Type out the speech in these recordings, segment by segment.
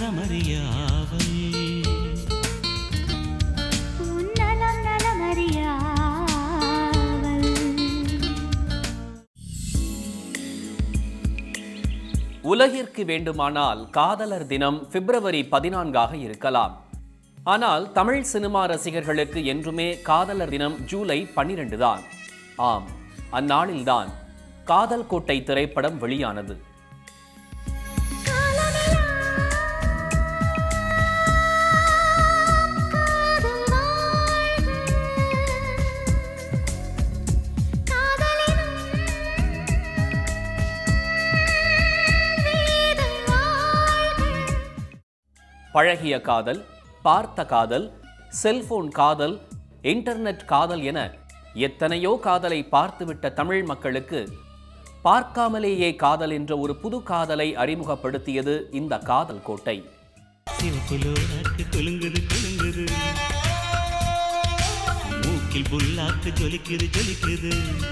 நலமறியாவல் உன்னலம் நலமறியாவல். உலகிற்கு வேண்டுமானால் காதலர் தினம் பிப்ரவரி 14 இருக்கலாம். ஆனால் தமிழ் சினிமா ரசிகர்களுக்கு என்றுமே காதலர் தினம் ஜூலை 12 தான். ஆம், அந்நாளில்தான் காதல் கோட்டை திரைப்படம் வெளியானது. பழகிய காதல், பார்த்த காதல், செல்போன் காதல், இன்டர்நெட் காதல் என எத்தனையோ காதலை பார்த்துவிட்ட தமிழ் மக்களுக்கு பார்க்காமலேயே காதல் என்ற ஒரு புது காதலை அறிமுகப்படுத்தியது இந்த காதல் கோட்டை. மூக்கில் புல்லாக்கு ஜொலிக்குது ஜொலிக்குது,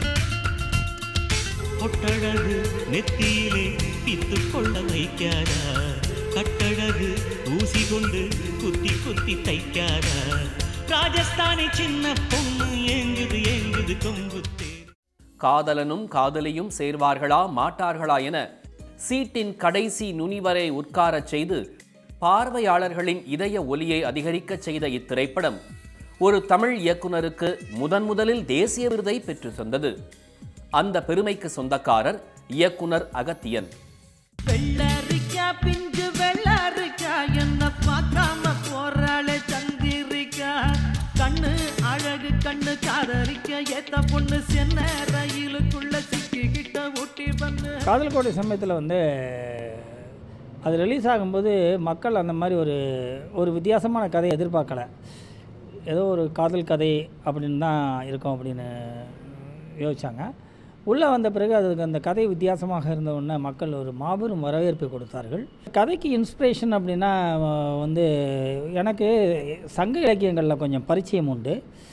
பொட்டழகு நெத்தியிலே பித்து கொள்ள வைக்காதா, கட்டழகு ஊசி கொண்டு குத்தி குத்தி தைக்காதா, ராஜஸ்தானி சின்ன பொண்ணு ஏங்குது ஏங்குது கொம்புத்தே. காதலனும் காதலியும் சேர்வார்களா மாட்டார்களா என சீட்டின் கடைசி நுனி வரை உட்காரச் செய்து பார்வையாளர்களின் இதய ஒலியை அதிகரிக்க செய்த இத்திரைப்படம் ஒரு தமிழ் இயக்குனருக்கு முதலில் தேசிய விருதை பெற்று தந்தது. அந்த பெருமைக்கு சொந்தக்காரர் இயக்குனர் அகத்தியன். வெள்ளரிக்கா பிஞ்சு வெள்ளரிக்கா என்ன பார்க்காம போறாளே சந்திரிக்கா, கண்ணு அழகு கண்ணு காதரிக்க ஏத்த பொண்ணு சென்ன ரயிலுக்குள்ள சிக்கிக்கிட்ட ஊட்டி பண்ணு. காதல் கோட்டை சமயத்தில் அது ரிலீஸ் ஆகும்போது மக்கள் அந்த மாதிரி ஒரு வித்தியாசமான கதையை எதிர்பார்க்கலை. ஏதோ ஒரு காதல் கதை அப்படின்னு தான் இருக்கும் அப்படின்னு யோசித்தாங்க. உள்ளே வந்த பிறகு அதுக்கு அந்த கதை வித்தியாசமாக இருந்த உடனே மக்கள் ஒரு மாபெரும் வரவேற்பை கொடுத்தார்கள். கதைக்கு இன்ஸ்பிரேஷன் அப்படின்னா எனக்கு சங்க இலக்கியங்களில் கொஞ்சம் பரிச்சயம் உண்டு.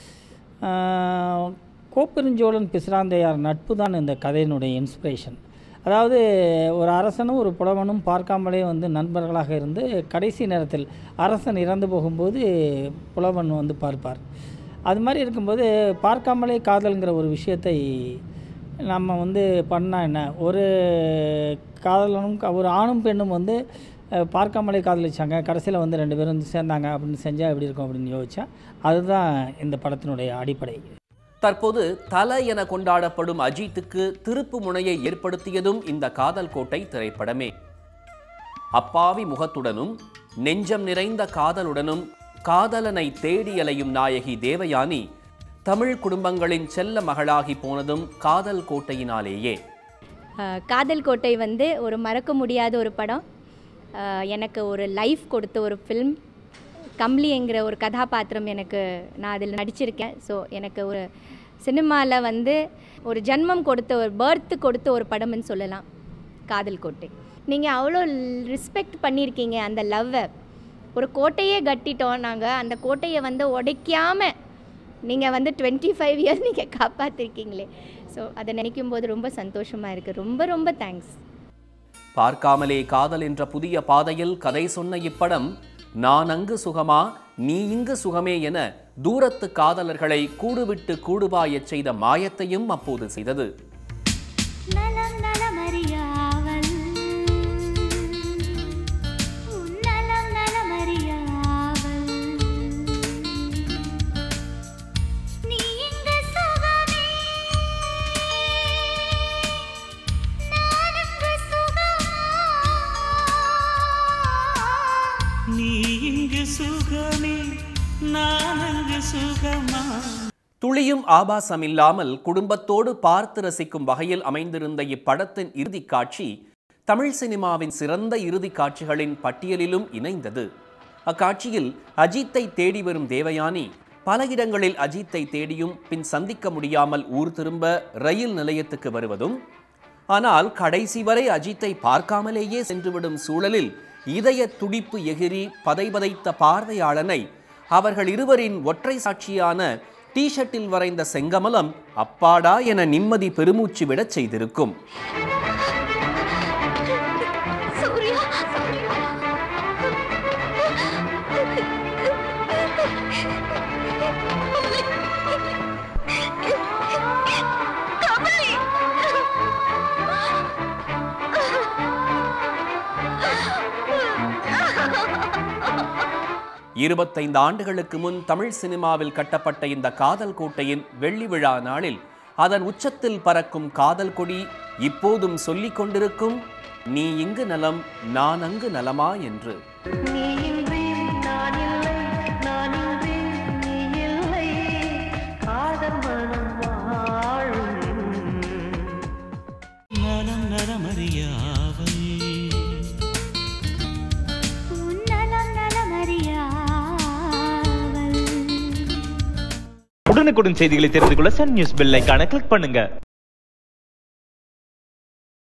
கோப்பெருஞ்சோழன் பிசிராந்தையார் நட்பு தான் இந்த கதையினுடைய இன்ஸ்பிரேஷன். அதாவது ஒரு அரசனும் ஒரு புலவனும் பார்க்காமலே நண்பர்களாக இருந்து கடைசி நேரத்தில் அரசன் இறந்து போகும்போது புலவன் பார்ப்பார். அது மாதிரி இருக்கும்போது பார்க்காமலே காதல்ங்கிற ஒரு விஷயத்தை நம்ம பண்ணால் என்ன, ஒரு காதலனும் ஒரு ஆணும் பெண்ணும் பார்க்காமலே காதலிச்சாங்க, கடைசியில் 2 பேரும் சேர்ந்தாங்க அப்படின்னு செஞ்சால் எப்படி இருக்கும் அப்படின்னு யோசித்தா அதுதான் இந்த படத்தினுடைய அடிப்படை. தற்போது தல என கொண்டாடப்படும் அஜித்துக்கு திருப்பு முனையை ஏற்படுத்தியதும் இந்த காதல் கோட்டை திரைப்படமே. அப்பாவி முகத்துடனும் நெஞ்சம் நிறைந்த காதலுடனும் காதலனை தேடி அலையும் நாயகி தேவயானி தமிழ் குடும்பங்களின் செல்ல மகளாகி போனதும் காதல் கோட்டையினாலேயே. காதல் கோட்டை ஒரு மறக்க முடியாத ஒரு படம். எனக்கு ஒரு லைஃப் கொடுத்த ஒரு ஃபில்ம். கம்லி என்கிற ஒரு கதாபாத்திரம் நான் அதில் நடிச்சிருக்கேன். ஸோ எனக்கு ஒரு சினிமாவில் ஒரு ஜன்மம் கொடுத்த ஒரு பர்த்து கொடுத்த ஒரு படம்னு சொல்லலாம் காதல் கோட்டை. நீங்கள் அவ்வளோ ரெஸ்பெக்ட் பண்ணியிருக்கீங்க அந்த லவ்வை. ஒரு கோட்டையே கட்டிட்டோம் நாங்கள், அந்த கோட்டையை உடைக்காமல் நீங்கள் 25 இயர்ஸ் நீங்கள் காப்பாற்றிருக்கீங்களே. ஸோ அதை நினைக்கும் போது ரொம்ப சந்தோஷமாக இருக்குது. ரொம்ப ரொம்ப தேங்க்ஸ். பார்க்காமலே காதல் என்ற புதிய பாதையில் கதை சொன்ன இப்படம் நான் அங்கு சுகமா நீ இங்கு சுகமே என தூரத்து காதலர்களை கூடுவிட்டு கூடுபாயச் செய்த மாயத்தையும் அப்போது செய்தது. நலம் நலமறியாவல் உன்னலம் நலமறியாவல். நீ இங்கு சுகமே நான் அங்கு சுகமா, நீ இங்கு சுகமே நான் அங்கு சுகமா. துளியும் ஆபாசம் இல்லாமல் குடும்பத்தோடு பார்த்து ரசிக்கும் வகையில் அமைந்திருந்த இப்படத்தின் இறுதிக் காட்சி தமிழ் சினிமாவின் சிறந்த இறுதிக் காட்சிகளின் பட்டியலிலும் இணைந்தது. அக்காட்சியில் அஜித்தை தேடி வரும் தேவயானி பல இடங்களில் அஜித்தை தேடியும் பின் சந்திக்க முடியாமல் ஊர் திரும்ப ரயில் நிலையத்துக்கு வருவதும், ஆனால் கடைசி வரை அஜித்தை பார்க்காமலேயே சென்றுவிடும் சூழலில் இதய துடிப்பு எகிரி பதைபதைத்த பார்வையாளனை அவர்கள் இருவரின் ஒற்றை சாட்சியான டி-ஷர்ட்டில் வரைந்த செங்கமலம் அப்பாடா என நிம்மதி பெருமூச்சு விடச் செய்திருக்கும். 25 ஆண்டுகளுக்கு முன் தமிழ் சினிமாவில் கட்டப்பட்ட இந்த காதல் கோட்டையின் வெள்ளி விழா நாளில் அதன் உச்சத்தில் பறக்கும் காதல் கொடி இப்போதும் சொல்லிக் கொண்டிருக்கும் நீ இங்கு நலம் நான் அங்கு நலமா என்று. நலம் நலமறியாவல் உடனுக்குடன் செய்திகளை தெரிந்து கொள்ள சன் நியூஸ் பெல் ஐகானை கிளிக் பண்ணுங்க.